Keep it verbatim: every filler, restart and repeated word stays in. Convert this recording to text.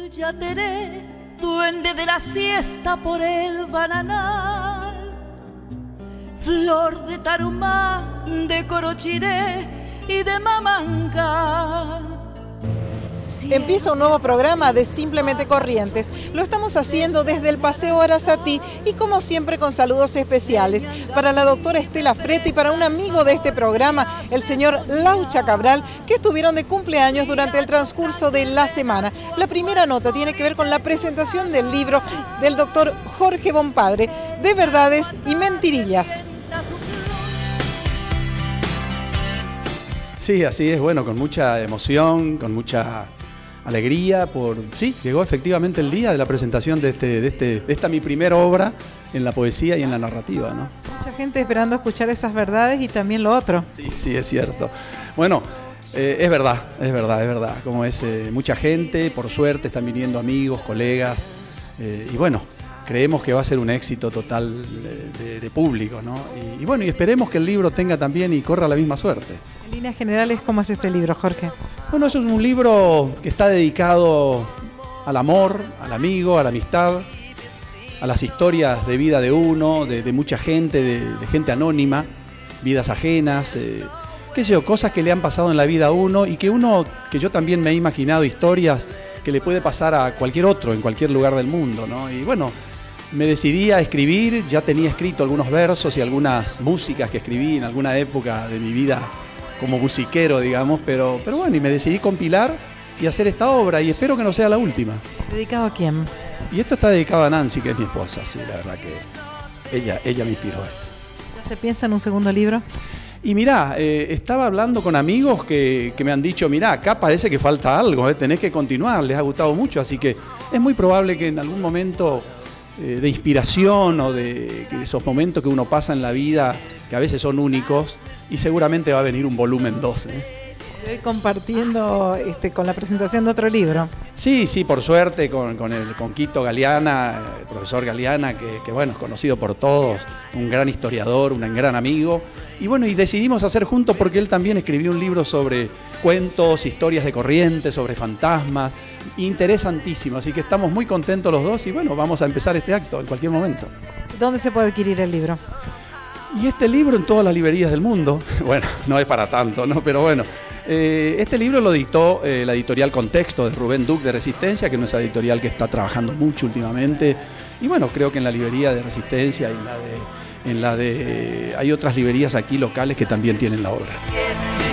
Yateré, duende de la siesta por el bananal, flor de tarumá, de corochiré y de mamanga. Empieza un nuevo programa de Simplemente Corrientes. Lo estamos haciendo desde el Paseo Arasatí y como siempre con saludos especiales para la doctora Estela Frete y para un amigo de este programa, el señor Laucha Cabral, que estuvieron de cumpleaños durante el transcurso de la semana. La primera nota tiene que ver con la presentación del libro del doctor Jorge Bompadre, de Verdades y Mentirillas. Sí, así es, bueno, con mucha emoción, con mucha alegría por... Sí, llegó efectivamente el día de la presentación de, este, de, este, de esta mi primera obra en la poesía y en la narrativa, ¿no? Mucha gente esperando escuchar esas verdades y también lo otro. Sí, sí, es cierto. Bueno, eh, es verdad, es verdad, es verdad. Como es eh, mucha gente, por suerte están viniendo amigos, colegas, eh, y bueno, creemos que va a ser un éxito total de, de, de público, ¿no? Y, y bueno, y esperemos que el libro tenga también y corra la misma suerte. En líneas generales, ¿cómo es este libro, Jorge? Bueno, eso es un libro que está dedicado al amor, al amigo, a la amistad, a las historias de vida de uno, de, de mucha gente, de, de gente anónima, vidas ajenas, eh, qué sé yo, cosas que le han pasado en la vida a uno y que uno, que yo también me he imaginado historias que le puede pasar a cualquier otro, en cualquier lugar del mundo, ¿no? Y bueno, me decidí a escribir, ya tenía escrito algunos versos y algunas músicas que escribí en alguna época de mi vida como musiquero, digamos, pero, pero bueno, y me decidí compilar y hacer esta obra y espero que no sea la última. ¿Dedicado a quién? Y esto está dedicado a Nancy, que es mi esposa, sí, la verdad que ella, ella me inspiró. ¿Ya se piensa en un segundo libro? Y mirá, eh, estaba hablando con amigos que, que me han dicho, mirá, acá parece que falta algo, eh, tenés que continuar, les ha gustado mucho, así que es muy probable que en algún momento eh, de inspiración o de que esos momentos que uno pasa en la vida, que a veces son únicos, y seguramente va a venir un volumen dos. ¿eh? Estoy compartiendo este, con la presentación de otro libro. Sí, sí, por suerte, con, con, el, con Quito Galeana, el profesor Galeana, que, que bueno, es conocido por todos, un gran historiador, un gran amigo. Y bueno, y decidimos hacer juntos porque él también escribió un libro sobre cuentos, historias de Corrientes, sobre fantasmas, interesantísimo. Así que estamos muy contentos los dos y bueno, vamos a empezar este acto en cualquier momento. ¿Dónde se puede adquirir el libro? Y este libro en todas las librerías del mundo, bueno, no es para tanto, ¿no? Pero bueno, eh, este libro lo dictó eh, la editorial Contexto de Rubén Duc de Resistencia, que es una editorial que está trabajando mucho últimamente. Y bueno, creo que en la librería de Resistencia y en la de, en la de hay otras librerías aquí locales que también tienen la obra.